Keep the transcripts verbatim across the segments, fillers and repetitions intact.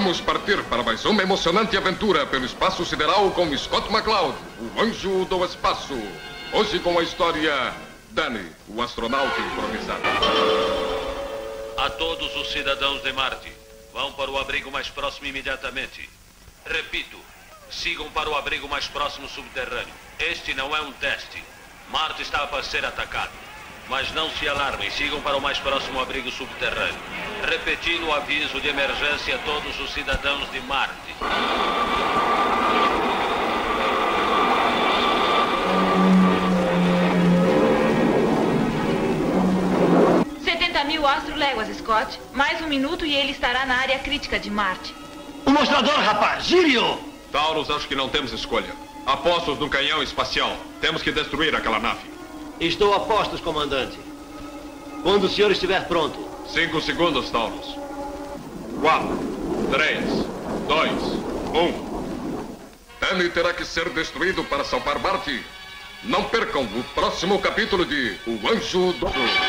Vamos partir para mais uma emocionante aventura pelo espaço sideral com Scott McCloud, o anjo do espaço. Hoje com a história Danny, o astronauta improvisado. A todos os cidadãos de Marte, vão para o abrigo mais próximo imediatamente. Repito, sigam para o abrigo mais próximo subterrâneo. Este não é um teste. Marte está para ser atacado. Mas não se alarmem, sigam para o mais próximo abrigo subterrâneo. Repetindo o aviso de emergência a todos os cidadãos de Marte. setenta mil astroléguas, Scott. Mais um minuto e ele estará na área crítica de Marte. O mostrador, rapaz! Gire-o! Taurus, acho que não temos escolha. Apostos no canhão espacial. Temos que destruir aquela nave. Estou a postos, comandante. Quando o senhor estiver pronto. Cinco segundos, Taurus. Quatro, três, dois, um. Danny terá que ser destruído para salvar Marte. Não percam o próximo capítulo de O Anjo do...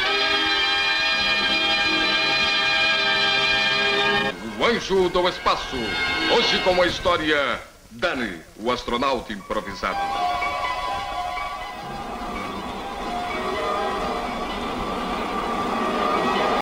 O Anjo do Espaço. Hoje com a história Danny, o astronauta improvisado.